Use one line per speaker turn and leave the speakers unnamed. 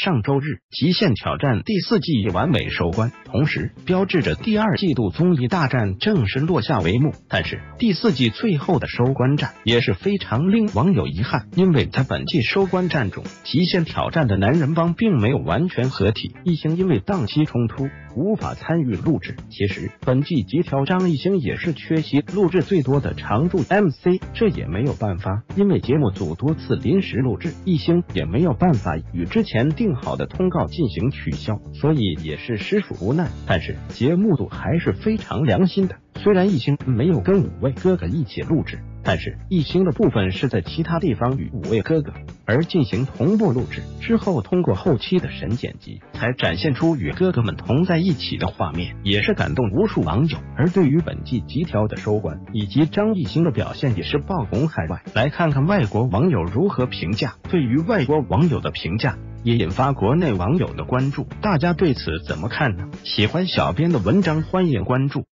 上周日，《极限挑战》第4季完美收官，同时标志着第2季度综艺大战正式落下帷幕。但是第4季最后的收官战也是非常令网友遗憾，因为在本季收官战中，《极限挑战》的男人帮并没有完全合体，艺兴因为档期冲突无法参与录制。其实本季极挑张艺兴也是缺席录制最多的常驻 MC， 这也没有办法，因为节目组多次临时录制，艺兴也没有办法与之前定好的通告进行取消，所以也是实属无奈。但是节目组还是非常良心的，虽然艺兴没有跟5位哥哥一起录制，但是艺兴的部分是在其他地方与5位哥哥而进行同步录制，之后通过后期的神剪辑才展现出与哥哥们同在一起的画面，也是感动无数网友。而对于本季极挑的收官以及张艺兴的表现也是爆红海外，来看看外国网友如何评价。对于外国网友的评价也引发国内网友的关注，大家对此怎么看呢？喜欢小编的文章欢迎关注。